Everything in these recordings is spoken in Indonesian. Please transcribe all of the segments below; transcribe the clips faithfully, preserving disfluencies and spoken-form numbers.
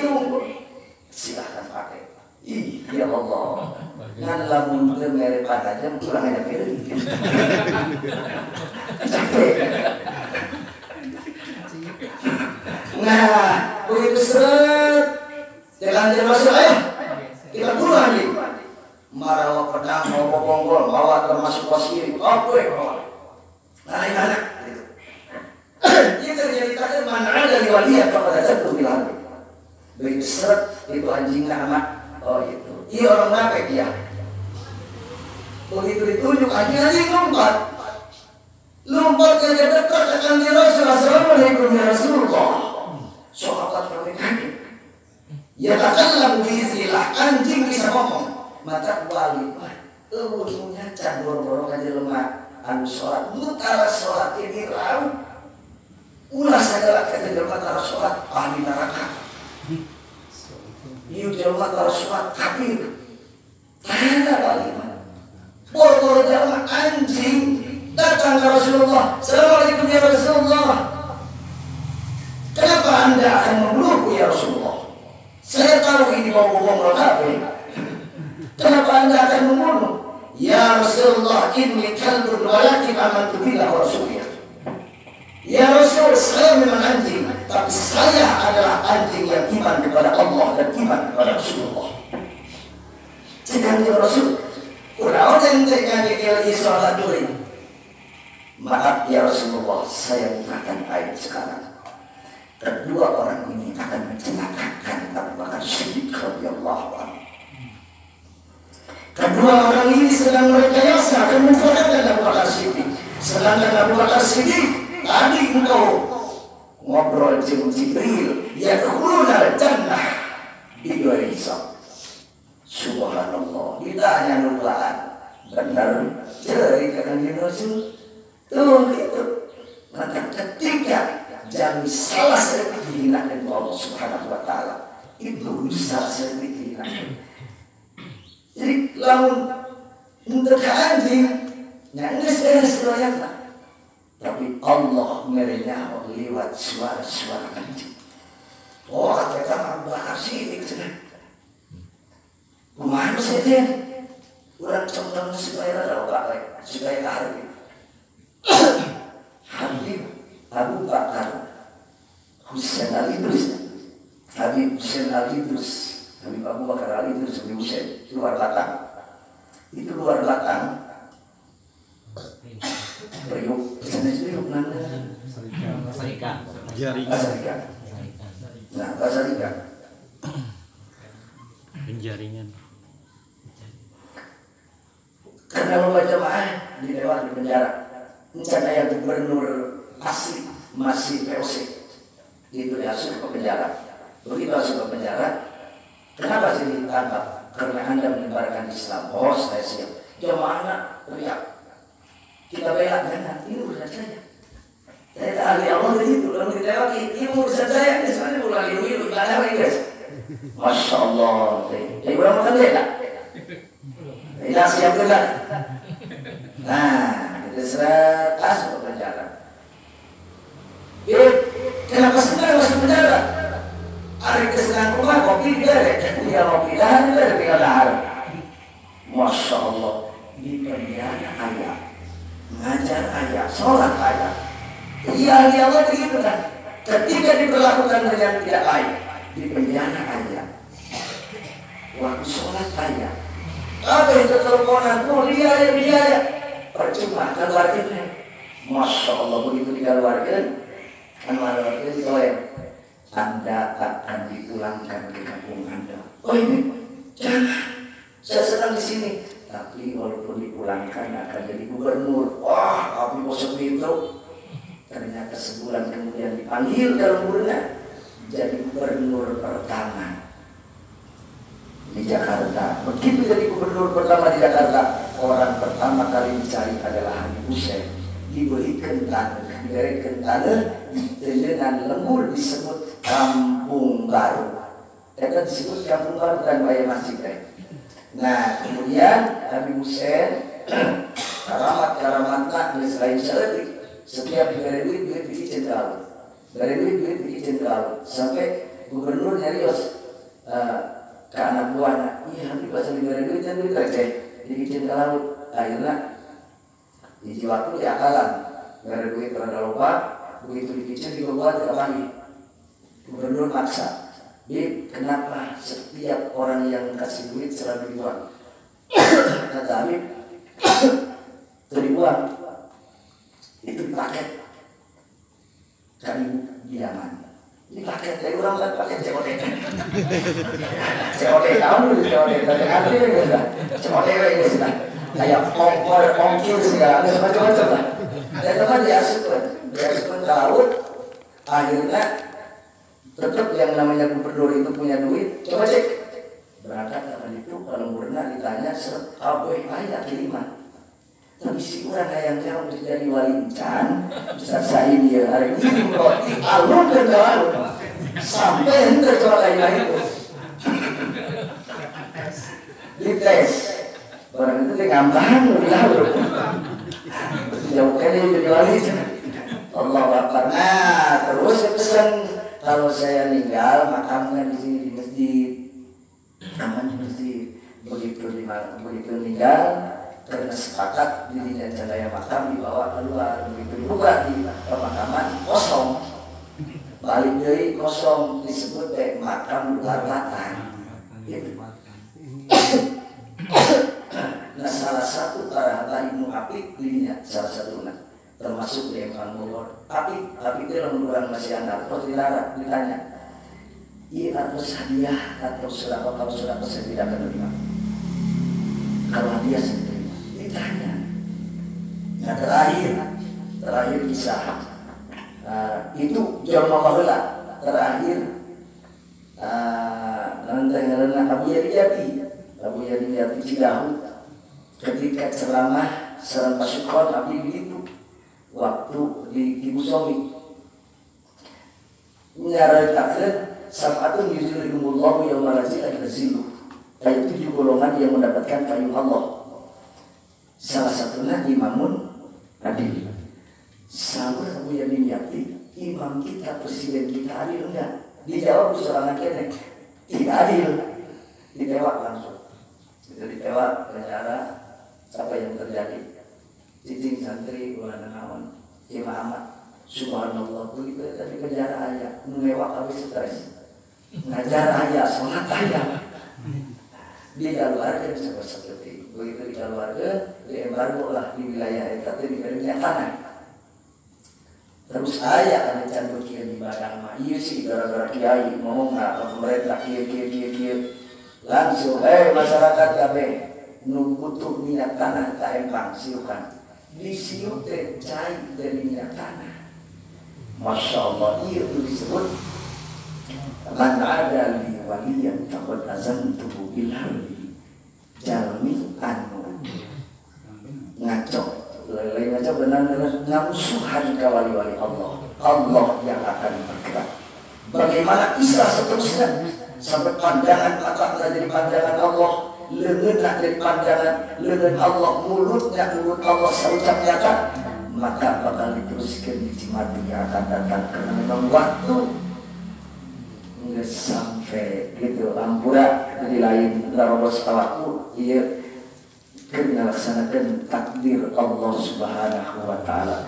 unggul. Silahkan pakai. Ih, ya Allah. Ngan lamun teu mere padajem kurang aya pilih. Capek. Nah, begitu seret. Jangan jadi masuk eh. Kita dulu lagi. Marawa pedang, bawa bonggol, bawa termasuk pasir. Apa ya? Nah, ini terjadi tadi mana ada di waliat kepada satu bilang. Begitu seret itu anjingnya amat. Oh itu, iya orang ngapek ya. Begitu ditunjuk anjing-anjing lompat, lompat ke dekat akan di Rasul. Assalamualaikum ya Rasulullah. Sahabat kami kaget. Ya katakanlah biiznillah, anjing bisa ngomong. Maka wali, wah, ilmunya can boro-boro aja lemah. Anu sholat, mutara sholat ini raut. Ulah segala kejelma tara sholat ahli neraka. Ieu jelma tara sholat kafir. Tanya wali. Boro-boro jelma anjing datang ke Rasulullah. Assalamualaikum ya Rasulullah. Kenapa anda akan memelukku ya Rasulullah? Saya tahu ini mau bohong kafir. Kenapa anda akan membunuh? Ya Rasulullah, inni kalbun walakin amantu billah wa rasulih. Ya Rasul, saya memang anjing, tapi saya adalah anjing yang iman kepada Allah dan iman kepada Rasulullah. Jangan ya Rasul, kurang yang terjadi lagi sholat dulu. Maaf ya Rasulullah, saya bukan aib sekarang. Kedua orang ini akan mencelakakan Abu Bakar Siddiq radhiyallahu anhu. Kedua orang ini sedang merekayasa akan mencelakakan Abu Bakar Siddiq. Sedangkan Abu Bakar Siddiq tadi engkau ngobrol dengan Jibril, yadkhuluna jannah bighairi hisab. Subhanallah, ditanya nulaan benar jadi kan Rasul tuh itu. Maka ketika jami salah sedikit dihinakan Allah Subhanahu wa taala, itu salah sedikit dihinakan. Jadi lamun untuk anjing nangis dari seloyaknya. Tapi Allah merenyawa lewat suara-suara anjing. Oh, kata Abu Bakar Siddiq sudah. Kumaha saja. Urang contoh supaya ada Pak, supaya hari. Habib Abu Bakar Husain al-Idris. Habib Husain al-Idris. Habib Abu Bakar al-Idris Habib Husain luar belakang. Itu luar belakang. Periuk, sana periuk mana? Serikat. Jaringan. Nah, bahasa Riga. Penjaringan. Karena bapak jamaah di dewan di penjara, rencana yang gubernur asli masih P O C itu diasuh ke penjara. Begitu masuk ke penjara, kenapa sih ditangkap? Karena anda menyebarkan Islam. Oh, saya siap. Jamaah teriak. Kita bela jangan, ini urusan saya. Saya tak ahli Allah begitu, lalu kita lagi, ini urusan saya, ini sebenarnya ulang ilu-ilu, ibadah lagi guys. Masya Allah, jadi orang makan bela. Tidak siap juga. Nah, kita serah masuk ke penjara. Eh, kenapa sebenarnya masuk penjara? Hari kesenangan rumah, kopi digare, tinggal kopi, dahan digare, tinggal dahan. Masya Allah, di penjara ayah. Mengajar ayah, sholat ayah. Iya, dia Allah begitu kan. Ketika diperlakukan dengan tidak baik, di penjara ayah. Waktu sholat ayah. Apa itu teleponan? Oh, dia ya, dia ya. Percuma, keluarganya. Masya Allah, begitu dikeluarkan. Kan keluarganya dikeluarkan. Anda akan dipulangkan ke kampung Anda. Oh ini, jangan. Saya sedang di sini. Tapi walaupun dipulangkan akan jadi gubernur. Wah, kami bosan itu. Ternyata sebulan kemudian dipanggil ke lemburnya jadi gubernur pertama di Jakarta. Begitu jadi gubernur pertama di Jakarta, orang pertama kali dicari adalah Habib Husain. Diberikan tanah, diberikan tanah dengan lembur disebut Kampung Baru. Kita disebut Kampung Baru kan Pak Masjid. Nah, kemudian Habib Husain karamat-karamatnya selain seletik, setiap diberi duit duit bikin jenderal, dari duit duit bikin jenderal, sampai gubernur nyarios uh, ke anak buahnya, iya nanti pas lagi ada duit dan duit receh, dibikin ke laut, akhirnya di waktu diakalan, nggak ada duit karena lupa, begitu dikicil dibuat tidak lagi. Gubernur maksa, Bib, kenapa setiap orang yang kasih duit selalu dibuang? Kata Habib, itu dibuang, itu dipakai, kan ibu di Yaman. Ini paket, dari orang kan paket C O D. C O D, kamu dulu C O D, tapi nanti ini sudah C O D ini sudah kayak kompor, ongkir segala macam-macam lah. Dan teman diasupkan, diasupkan ke laut, akhirnya tetap yang namanya gubernur itu punya duit. Coba cek, berangkat kapan itu kalau pernah ditanya seret kabeh aya kiriman. Tapi si orang yang jauh dari walincan bisa saya dia hari ini roti alun dan alun sampai ente coba kayak itu dites orang itu ngampang lebih jauh jauh kali jadi walincan Allah Akbar. Nah terus saya pesan kalau saya meninggal makamnya di sini di masjid, aman di masjid. Begitu di begitu meninggal karena sepakat dirinya jandaya makam dibawa keluar, begitu dibuka di pemakaman kosong, balik dari kosong disebut eh, makam luar batang. Gitu. Nah salah satu para Ibnu Apik dirinya salah satu nah, termasuk di Empang Bogor. Apik, Apik itu orang masih anak, terus dilarang ditanya, iya atau hadiah atau sudah kalau sudah saya tidak akan terima. Kalau hadiah saya ditanya. Nah terakhir, terakhir kisah uh, itu jauh baheula terakhir nanti uh, Abu Yarimiyati, Abu Yarimiyati Cidahu ketika ceramah serang pasukan Nabi begitu waktu di Ibu Somi nyaritakeun sab'atun yuzilluhumullahu yauma la zilla illa zilluh, kayak tujuh golongan yang mendapatkan payung Allah. Salah satunya Imamun Adil. Sama Abu Yarimiyati, imam kita, presiden kita adil enggak? Dijawab seorang kenek, tidak adil, ditewak langsung. Itu ditewak, penjara, apa yang terjadi? Cicing santri, ulana naon, Imam Ahmad, subhanallah, begitu tadi penjara aja, mewak habis stres, ngajar aja, sholat aja, dikeluarkan seperti begitu dikeluarkan, diembargo lah di wilayah itu, diberinya tanah. Terus ayah ada candu kieu di badan mah, iya sih gara-gara kiai ngomong nggak pemerintah kieu kieu kieu kieu, langsung, eh masyarakat kabeh nu butuh minyak tanah ka Empang siukan, disiuk teh cai dari minyak tanah. Masya Allah, iya itu disebut man ada li waliyan faqad azantuhu bil harbi, jalmi anu ngaco lain aja benar-benar ngamusuhan ke wali-wali Allah. Allah yang akan bergerak. Bagaimana Isra seterusnya sampai pandangan mata jadi pandangan Allah, lengan jadi pandangan lengan Allah, mulutnya mulut Allah seucap nyata, maka bakal diteruskan di Cimadu yang akan datang karena memang waktu nggak sampai gitu ampura di lain larobos tawaku iya kena laksanakan takdir Allah Subhanahu wa Ta'ala.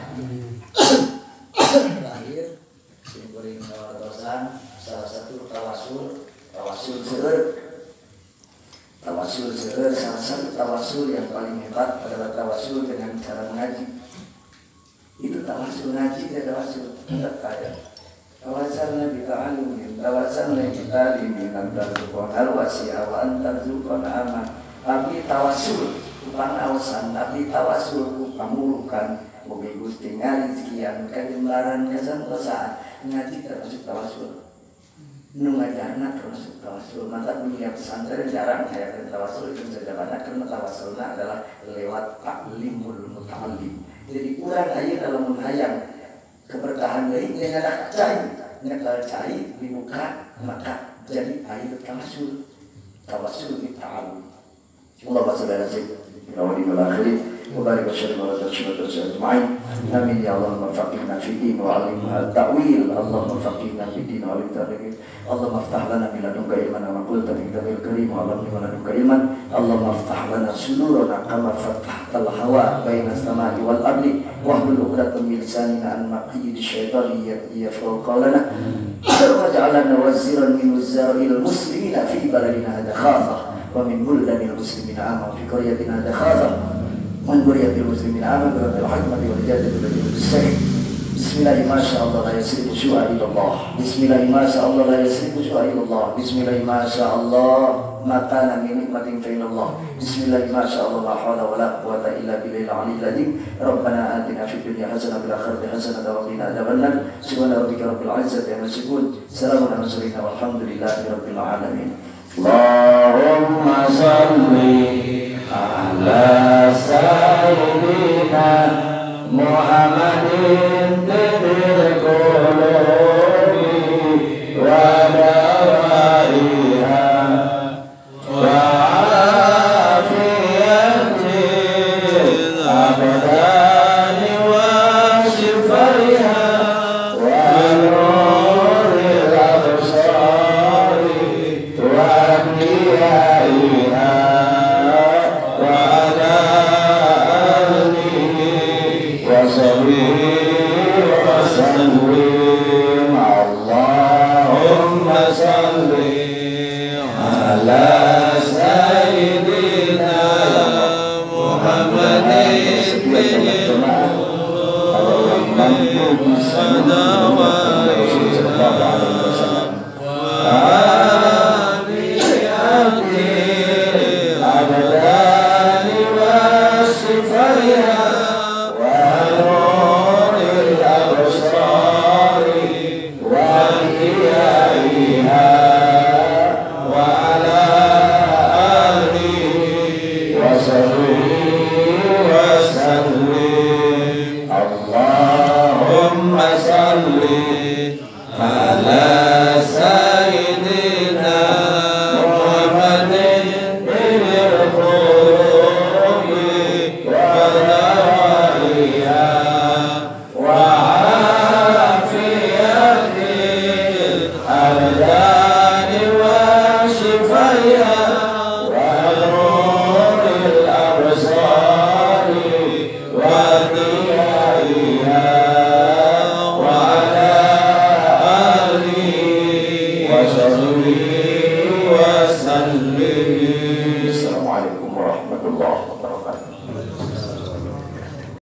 Terakhir, simpuling tawasan, salah satu tawasul, tawasul seueur, tawasul seueur, salah satu tawasul yang paling hebat adalah tawasul dengan cara mengaji. Itu tawasul ngaji dan tawasul tidak kaya. Tawasalna bi ta'allumin, tawasalna bi ta'limin, antarzuqan al-wasi'a wa antarzuqan aman. Tapi tawasul upang awasan, tapi tawasul pamulukan boga Gusti ngarijian kajembaran kesantosaan ngaji termasuk tawasul. Nu ngajarna termasuk tawasul. Maka dunia pesantren jarang hayakeun tawasul, itu saja banyak karena tawasulna adalah lewat taklimul muta'allim. Jadi urang aya dalam menghayang keberkahan deui nya ada cai, nya cai dibuka maka jadi air tawasul. Tawasul bi ta'allum. اللهم صل على سيدنا محمد وعلى اله وصحبه وبارك وسلم على رسول الله Amin ya Allah. Faqihna fi din wa alimna ta'wil. Allahumma faqihna fi din wa alimna ta'wil. Allahumma aftah lana min ladunka ilman wa qulta fi kitabikal karim wa alamni min ladunka ilman. Allahumma aftah lana sudurana kama fatahtal hawa baina as-samai wal ardi wa hlul 'uqdatam min lisanina an maqyid asy-syaitani yafqahu qawlana waj'alna waziran min waziril muslimina fi baladina hadha khassah wa min buldanil muslimina amma fi qaryatina hadha khassah من قرية المسلمين آمن برب الحكمة والجادة الذي بالسيف. بسم الله ما شاء الله لا يسرق شوى إلى الله. بسم الله ما شاء الله لا يسرق شوى إلى الله. بسم الله ما شاء الله ما كان من نعمة فإن الله. بسم الله ما شاء الله لا حول ولا قوة إلا بالله العلي العظيم. ربنا آتنا في الدنيا حسنة وفي الآخرة حسنة وقنا عذاب النار. سبحان ربك رب العزة عما يصفون. سلام على المرسلين والحمد لله رب العالمين. اللهم صل على سيدنا محمد